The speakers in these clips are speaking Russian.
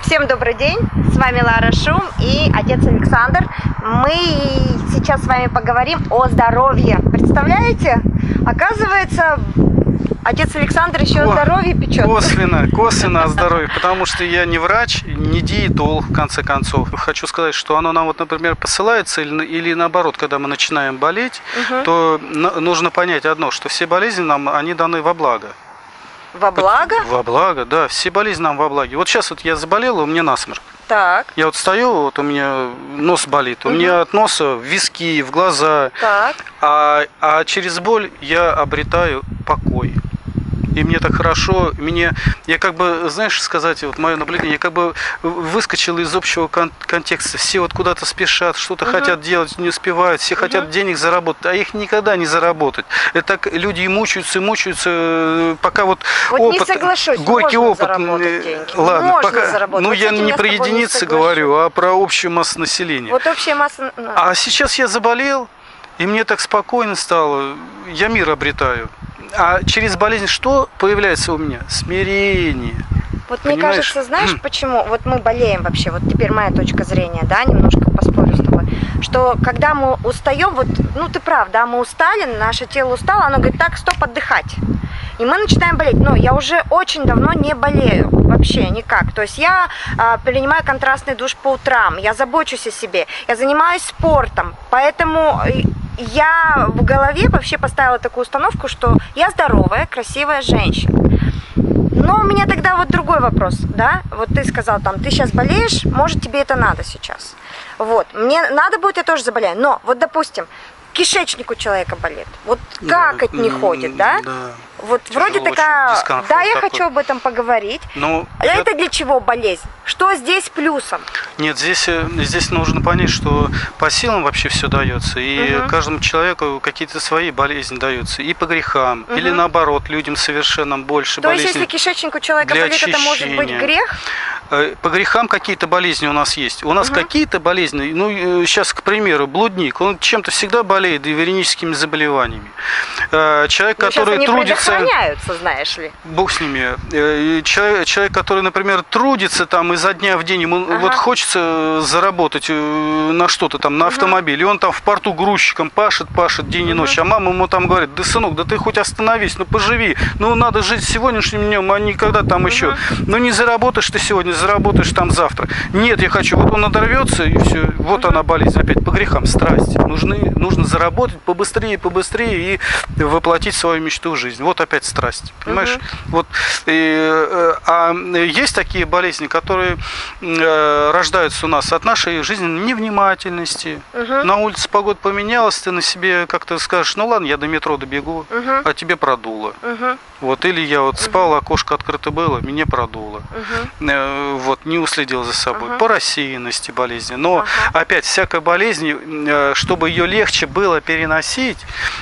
Всем добрый день, с вами Лара Шум и отец Александр. Мы сейчас с вами поговорим о здоровье. Представляете? Оказывается, отец Александр еще о здоровье печет. Косвенно о здоровье, потому что я не врач, не диетолог, в конце концов. Хочу сказать, что оно нам, вот, например, посылается или наоборот, когда мы начинаем болеть, то нужно понять одно, что все болезни нам, они даны во благо. Во благо? Во благо, да. Все болезни нам во благо. Вот сейчас вот я заболел, у меня насморк. Так. Я вот стою, вот у меня нос болит, у меня от носа в виски, в глаза. Так. А через боль я обретаю покой. И мне так хорошо, я как бы, знаешь, сказать, вот мое наблюдение, я как бы выскочил из общего контекста. Все вот куда-то спешат, что-то хотят делать, не успевают, все хотят денег заработать, а их никогда не заработать. Это так люди и мучаются, пока вот опыт, не соглашусь, горький опыт. Ладно, можно заработать. Ну, я не про единицы говорю, а про общую массу населения. Вот общая масса. А сейчас я заболел, и мне так спокойно стало, я мир обретаю. А через болезнь что появляется у меня? Смирение. Вот понимаешь? Мне кажется, знаешь, почему? Вот мы болеем вообще, вот теперь моя точка зрения, да, немножко поспорю с тобой, что когда мы устаем, вот, ну ты прав, да, мы устали, наше тело устало, оно говорит, так, стоп, отдыхать. И мы начинаем болеть. Но я уже очень давно не болею, вообще никак. То есть я принимаю контрастный душ по утрам, я забочусь о себе, я занимаюсь спортом, поэтому я в голове вообще поставила такую установку, что я здоровая, красивая женщина. Но у меня тогда вот другой вопрос, да? Вот ты сказал, там, ты сейчас болеешь, может тебе это надо сейчас. Вот, мне надо будет, я тоже заболею. Но вот, допустим, кишечник у человека болит. Вот какать не ходит, да? Да. Вот тяжело, вроде такая, да, я хочу об этом поговорить. Но это для чего болезнь? Что здесь плюсом? Нет, здесь нужно понять, что по силам вообще все дается, и каждому человеку какие-то свои болезни даются, и по грехам, или наоборот, людям совершенно больше болезней. То есть, если кишечник у человека болит, это может быть грех? По грехам какие-то болезни у нас есть. У нас какие-то болезни, ну, сейчас, к примеру, блудник, он чем-то всегда болеет, и вереническими заболеваниями. Человек, который трудится... знаешь ли. Бог с ними. Человек, который, например, трудится там изо дня в день, ему вот хочется заработать на что-то там, на автомобиль, и он там в порту грузчиком пашет день и ночь, а мама ему там говорит, да, сынок, да ты хоть остановись, ну поживи, ну надо жить сегодняшним днем, а не когда там еще. Ну не заработаешь ты сегодня, заработаешь там завтра. Нет, я хочу, вот он надорвется, и все, вот она болезнь, опять по грехам, страсть. Нужно заработать побыстрее и воплотить свою мечту в жизнь. Вот опять страсть, понимаешь? Вот, а есть такие болезни, которые рождаются у нас от нашей жизненной невнимательности. На улице погода поменялась, ты на себе как-то скажешь, ну ладно, я до метро добегу, а тебе продуло. Вот, или я вот спал, окошко открыто было, меня продуло. Вот, не уследил за собой. По рассеянности болезни. Но опять, всякая болезнь, чтобы ее легче было переносить,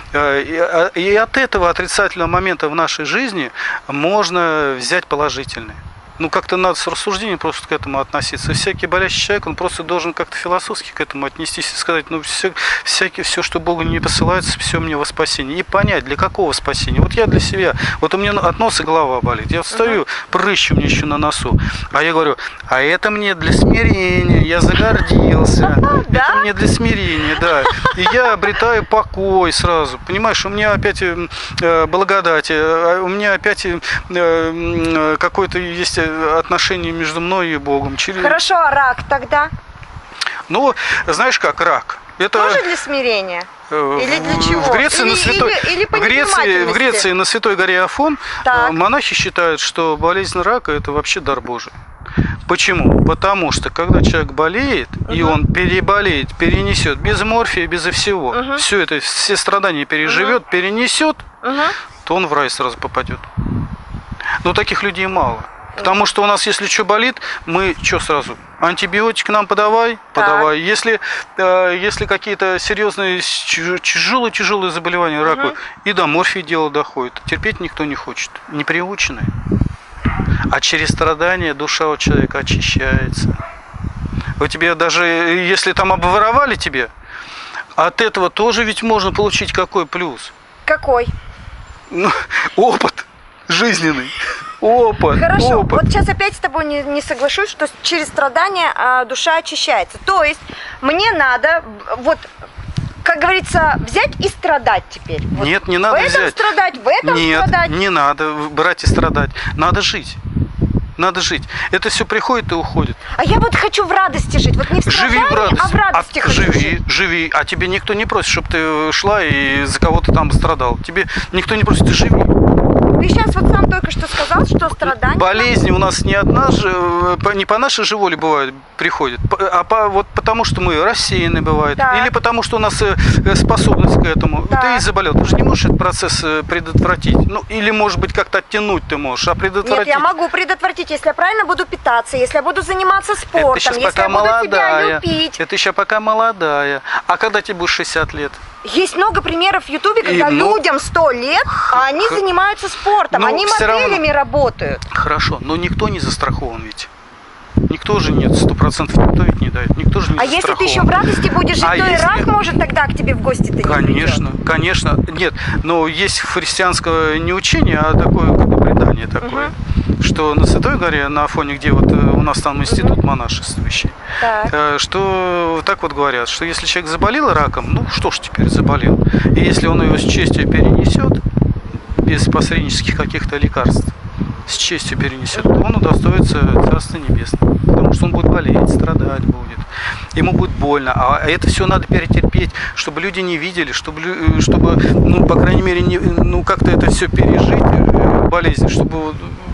и от этого отрицательного момента в нашей жизни можно взять положительный. Ну, как-то надо с рассуждением просто к этому относиться. Всякий болящий человек, он просто должен как-то философски к этому отнестись и сказать, ну, все, что Богу не посылается, все мне во спасение. И понять, для какого спасения. Вот я для себя, вот у меня от носа голова болит, я встаю, прыщи у меня еще на носу, а я говорю, а это мне для смирения, я загордился, это мне для смирения, да. И я обретаю покой сразу, понимаешь, у меня опять благодать, у меня опять какой-то есть отношения между мной и Богом. Хорошо, а рак тогда? Ну, знаешь как, рак. Это тоже для смирения? Или для чего? В Греции на Святой горе Афон монахи считают, что болезнь рака – это вообще дар Божий. Почему? Потому что когда человек болеет, и он переболеет, перенесет, без морфия, безо всего, все страдания переживет, перенесет, то он в рай сразу попадет. Но таких людей мало. Потому что у нас, если что болит, мы что сразу? Антибиотик нам подавай. Если какие-то серьезные, тяжелые заболевания, раковые, и до морфии дело доходит. Терпеть никто не хочет. Не приученные. А через страдания душа у человека очищается. У тебя даже, если там обворовали тебе, от этого тоже ведь можно получить какой плюс? Какой? Ну, опыт жизненный. Опыт. Хорошо, опыт. вот сейчас опять с тобой не соглашусь, что через страдания душа очищается. То есть мне надо, вот, как говорится, взять и страдать теперь. Вот Нет, не надо в этом взять. страдать, в этом Нет, страдать. не надо брать и страдать. Надо жить. Надо жить. Это все приходит и уходит. А я вот хочу в радости жить. Вот не в Живи страдании, в радости. а в радости хочу живи, жить. живи. А тебе никто не просит, чтобы ты шла и за кого-то там страдал. Тебе никто не просит, ты живи. Ты сейчас вот сам только что сказал, что страдания... Болезни у нас не одна, не по нашей же воле бывают, приходят, вот потому что мы рассеяны бывает, Так. или потому что у нас способность к этому. Так. Ты заболел, ты же не можешь этот процесс предотвратить. Ну, или, может быть, как-то оттянуть ты можешь, а предотвратить... Нет, я могу предотвратить, если я правильно буду питаться, если я буду заниматься спортом, Это сейчас если пока я буду тебя молодая. любить. Это еще пока молодая. А когда тебе будет 60 лет? Есть много примеров в Ютубе, когда ну, людям 100 лет, а они занимаются спортом, ну, они всё равно. моделями работают. Хорошо, но никто не застрахован ведь. Никто же нет, 100% никто ведь не дает. Никто же не А если ты застрахован. еще в радости будешь жить, А то и если- рак может тогда к тебе в гости-то не Конечно, конечно. Нет, но есть христианское не учение, а такое как бы предание такое. Что на Святой горе, на Афоне, где вот у нас там институт монашествующий, Так. что так вот говорят, что если человек заболел раком, ну что ж теперь заболел, и если он его с честью перенесет, без посреднических каких-то лекарств, с честью перенесет, то он удостоится Царства Небесного. Потому что он будет болеть, страдать будет. Ему будет больно. А это все надо перетерпеть, чтобы люди не видели, чтобы ну, по крайней мере, ну, как-то это все пережить, болезнь, чтобы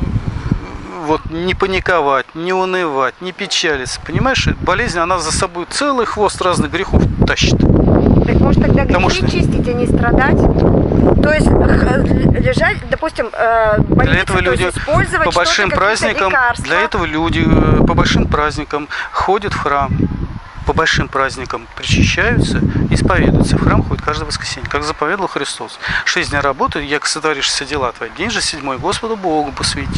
вот не паниковать, не унывать, не печалиться. Понимаешь, болезнь, она за собой целый хвост разных грехов тащит. Так может тогда Потому грехи что- чистить, а не страдать? То есть лежать, допустим, Для больнице, этого то есть люди использовать по большим что-то, какие-то праздникам, лекарства. для этого люди по большим праздникам ходят в храм, по большим праздникам причащаются, исповедуются. В храм ходят каждое воскресенье, как заповедовал Христос. 6 дней работы, як сотворишь все дела твои. День же 7 Господу Богу посвяти.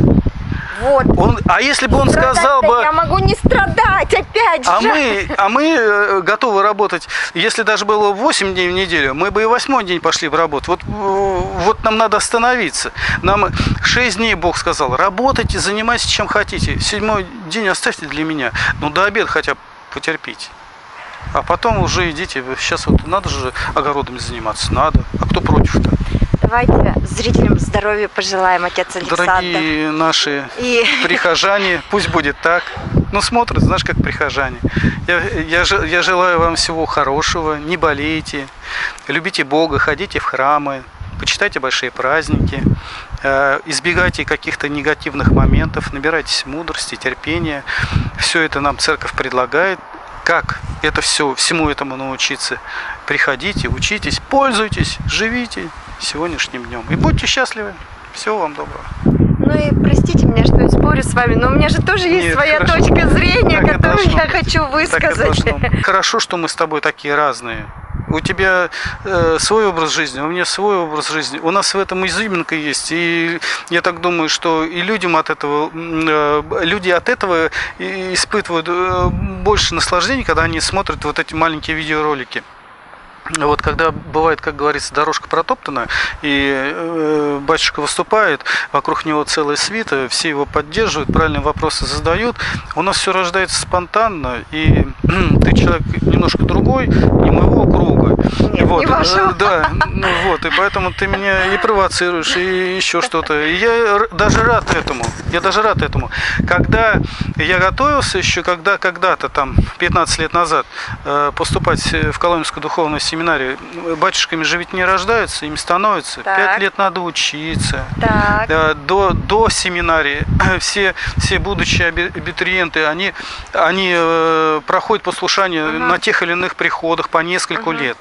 Вот. А если бы он сказал Страдать-то бы... я могу не страдать, опять же. А мы готовы работать, если даже было 8 дней в неделю, мы бы и 8-й день пошли бы работать. Вот нам надо остановиться. Нам 6 дней Бог сказал, работайте, занимайтесь чем хотите. 7-й день оставьте для меня. Ну, до обеда хотя бы потерпите. А потом уже идите. Сейчас вот надо же огородами заниматься. Надо. А кто против-то? Давайте зрителям здоровья пожелаем, отец Александр. Дорогие наши И прихожане, пусть будет так. Ну, смотрят, знаешь, как прихожане. Я желаю вам всего хорошего, не болейте, любите Бога, ходите в храмы, почитайте большие праздники, избегайте каких-то негативных моментов, набирайтесь мудрости, терпения. Все это нам церковь предлагает. Как это всему этому научиться? Приходите, учитесь, пользуйтесь, живите сегодняшним днем. И будьте счастливы. Всего вам доброго. ну и простите меня, что я спорю с вами, но у меня же тоже есть Нет, своя хорошо. точка зрения, Так и которую должно я быть. хочу Так и высказать. должно быть. Хорошо, что мы с тобой такие разные. У тебя свой образ жизни, у меня свой образ жизни. У нас в этом изюминка есть. И я так думаю, что и людям от этого, люди от этого испытывают больше наслаждения, когда они смотрят вот эти маленькие видеоролики. Вот когда бывает, как говорится, дорожка протоптана, и батюшка выступает, вокруг него целая свита, все его поддерживают, правильные вопросы задают, у нас все рождается спонтанно, и ты человек немножко другой, не моего круга. Нет, Вот, не вашего. да, ну вот, и поэтому ты меня и провоцируешь, и еще что-то. И я даже рад этому. Я даже рад этому. Когда я готовился еще, когда когда-то там 15 лет назад поступать в Коломенскую духовную семинарию, батюшками же ведь не рождаются, им становятся. Так. 5 лет надо учиться. Так. До семинарии все будучи абитуриенты, они проходят послушание на тех или иных приходах по нескольку лет.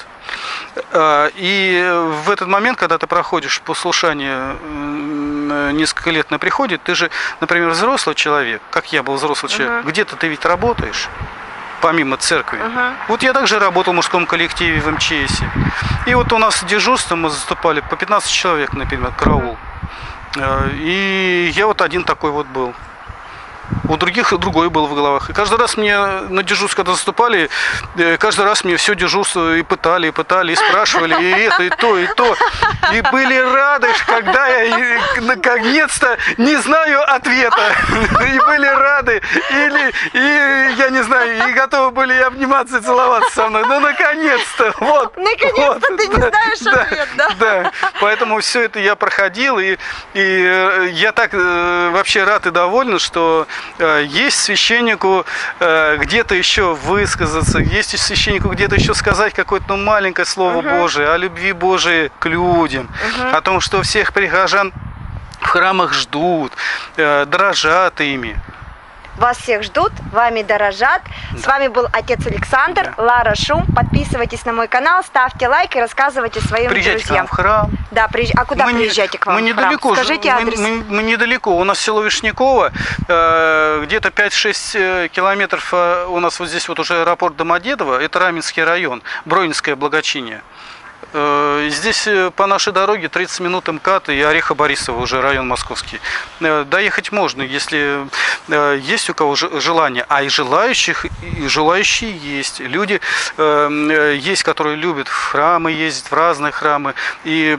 И в этот момент, когда ты проходишь послушание несколько лет на приходе, ты же, например, взрослый человек, как я был взрослый человек, где-то ты ведь работаешь, помимо церкви. Вот я также работал в мужском коллективе в МЧСе. И вот у нас дежурство мы заступали по 15 человек, например, караул. И я вот один такой вот был. у других другое было в головах. И каждый раз мне на дежурство, когда заступали, каждый раз мне все дежурство и пытали, и спрашивали, и это, и то, и то. И были рады, когда я наконец-то не знаю ответа. И были рады, и я не знаю, и готовы были и обниматься, и целоваться со мной. Ну, наконец-то, вот. Наконец-то ты не знаешь ответ, да? Да, поэтому все это я проходил, и я так вообще рад и доволен, что есть священнику где-то еще высказаться, есть священнику где-то еще сказать какое-то маленькое слово Божие о любви Божией к людям, о том, что всех прихожан в храмах ждут, дорожат ими. Вас всех ждут, вами дорожат. Да. С вами был отец Александр, Лара Шум. Подписывайтесь на мой канал, ставьте лайк и рассказывайте своим приезжайте друзьям. К нам в храм. Да, а куда приезжайте к вам? Мы недалеко. Скажите адрес. Мы недалеко. У нас село Вишняково, где-то 5-6 километров. У нас вот здесь вот уже аэропорт Домодедово, это Раменский район, Броинское благочиние. Здесь по нашей дороге 30 минут МКАД и Орехово-Борисово, уже район московский. Доехать можно, если есть у кого желание. А и желающие есть. Люди есть, которые любят в храмы ездить, в разные храмы. И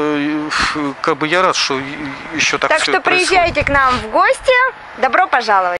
как бы я рад, что еще так. Так что приезжайте к нам в гости. Добро пожаловать.